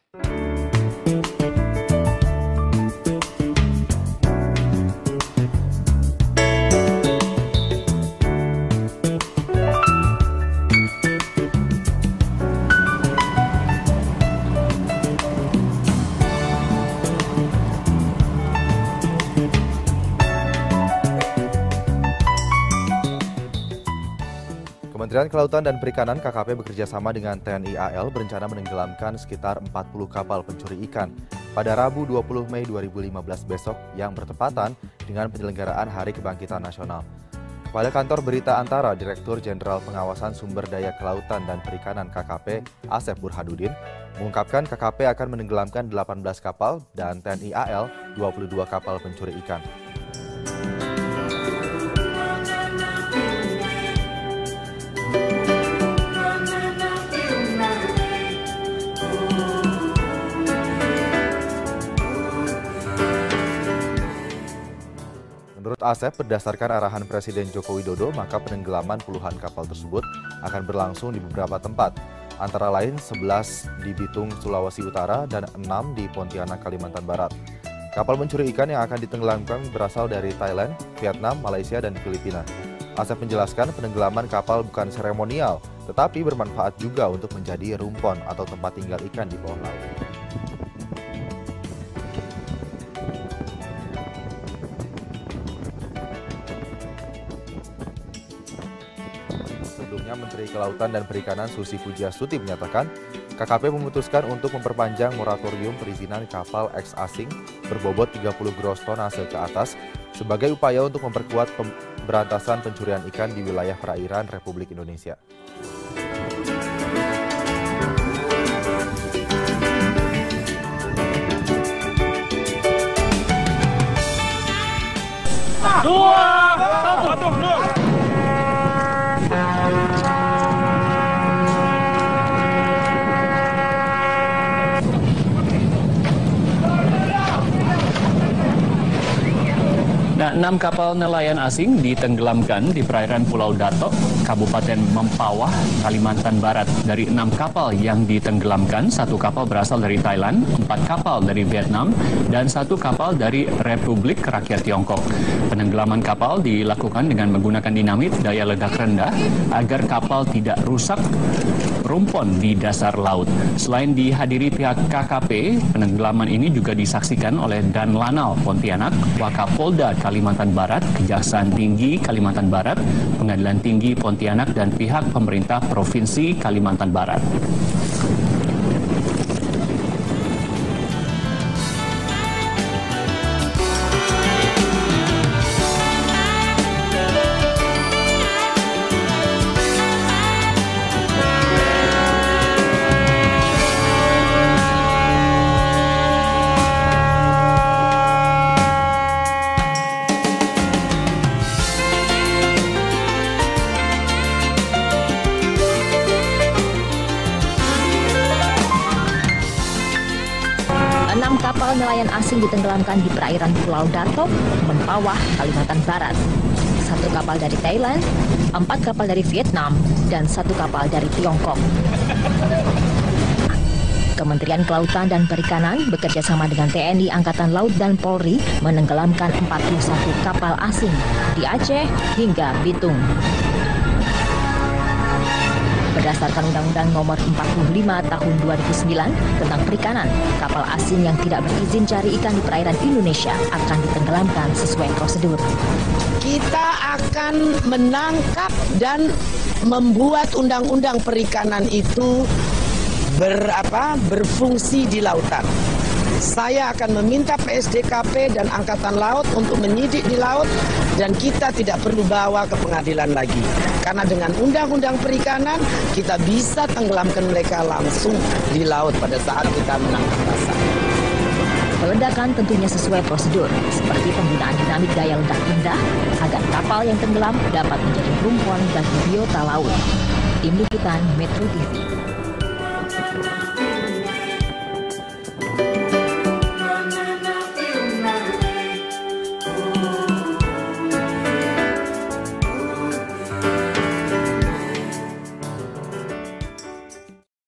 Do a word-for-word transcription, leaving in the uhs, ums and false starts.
Kementerian Kelautan dan Perikanan K K P bekerja sama dengan T N I A L berencana menenggelamkan sekitar empat puluh kapal pencuri ikan pada Rabu dua puluh Mei dua ribu lima belas besok yang bertepatan dengan penyelenggaraan Hari Kebangkitan Nasional. Kepada kantor berita Antara, Direktur Jenderal Pengawasan Sumber Daya Kelautan dan Perikanan K K P, Asep Burhanuddin, mengungkapkan K K P akan menenggelamkan delapan belas kapal dan T N I A L dua puluh dua kapal pencuri ikan. Menurut Asep, berdasarkan arahan Presiden Joko Widodo, maka penenggelaman puluhan kapal tersebut akan berlangsung di beberapa tempat, antara lain sebelas di Bitung, Sulawesi Utara, dan enam di Pontianak, Kalimantan Barat. Kapal pencuri ikan yang akan ditenggelamkan berasal dari Thailand, Vietnam, Malaysia, dan Filipina. Asep menjelaskan penenggelaman kapal bukan seremonial, tetapi bermanfaat juga untuk menjadi rumpon atau tempat tinggal ikan di bawah laut. Sebelumnya, Menteri Kelautan dan Perikanan Susi Pujiastuti menyatakan K K P memutuskan untuk memperpanjang moratorium perizinan kapal eks asing berbobot tiga puluh gross tonase ke atas sebagai upaya untuk memperkuat pemberantasan pencurian ikan di wilayah perairan Republik Indonesia. Dua, satu, dua. Nah, enam kapal nelayan asing ditenggelamkan di perairan Pulau Datok, Kabupaten Mempawah, Kalimantan Barat. Dari enam kapal yang ditenggelamkan, satu kapal berasal dari Thailand, empat kapal dari Vietnam, dan satu kapal dari Republik Rakyat Tiongkok. Penenggelaman kapal dilakukan dengan menggunakan dinamit daya ledak rendah agar kapal tidak rusak rumpon di dasar laut. Selain dihadiri pihak K K P, penenggelaman ini juga disaksikan oleh Dan Lanal Pontianak, Wakapolda Kalimantan Barat, Kejaksaan Tinggi Kalimantan Barat, Pengadilan Tinggi Pontianak, dan pihak pemerintah Provinsi Kalimantan Barat. Enam kapal nelayan asing ditenggelamkan di perairan Pulau Datok, Mempawah, Kalimantan Barat. Satu kapal dari Thailand, empat kapal dari Vietnam, dan satu kapal dari Tiongkok. Kementerian Kelautan dan Perikanan bekerja sama dengan T N I Angkatan Laut dan Polri menenggelamkan empat puluh satu kapal asing di Aceh hingga Bitung. Berdasarkan Undang-Undang Nomor empat puluh lima Tahun dua ribu sembilan tentang perikanan, kapal asing yang tidak berizin cari ikan di perairan Indonesia akan ditenggelamkan sesuai prosedur. Kita akan menangkap dan membuat undang-undang perikanan itu berapa berfungsi di lautan. Saya akan meminta P S D K P dan Angkatan Laut untuk menyidik di laut dan kita tidak perlu bawa ke pengadilan lagi. Karena dengan undang-undang perikanan kita bisa tenggelamkan mereka langsung di laut pada saat kita menangkap basah. Peledakan tentunya sesuai prosedur, seperti penggunaan dinamit daya ledak rendah agar kapal yang tenggelam dapat menjadi rumpon bagi biota laut. Tim Liputan Metro T V.